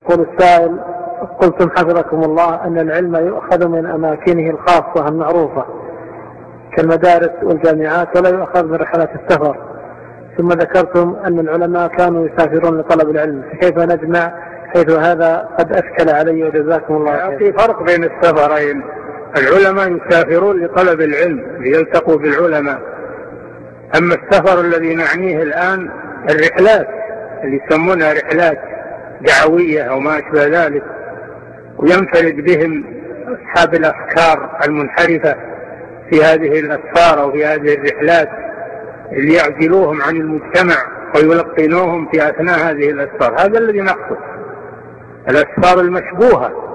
يقول السائل: قلتم حفظكم الله أن العلم يؤخذ من أماكنه الخاصة المعروفة كالمدارس والجامعات ولا يؤخذ من رحلات السفر، ثم ذكرتم أن العلماء كانوا يسافرون لطلب العلم، فكيف نجمع حيث هذا قد أشكل علي وجزاكم الله خير؟ في فرق بين السفرين. العلماء يسافرون لطلب العلم ليلتقوا بالعلماء، أما السفر الذي نعنيه الآن الرحلات اللي يسمونها رحلات دعوية أو ما أشبه ذلك، وينفرد بهم أصحاب الأفكار المنحرفة في هذه الأسفار أو في هذه الرحلات اللي يعزلوهم عن المجتمع ويلقنوهم في أثناء هذه الأسفار. هذا الذي نقصد، الأسفار المشبوهة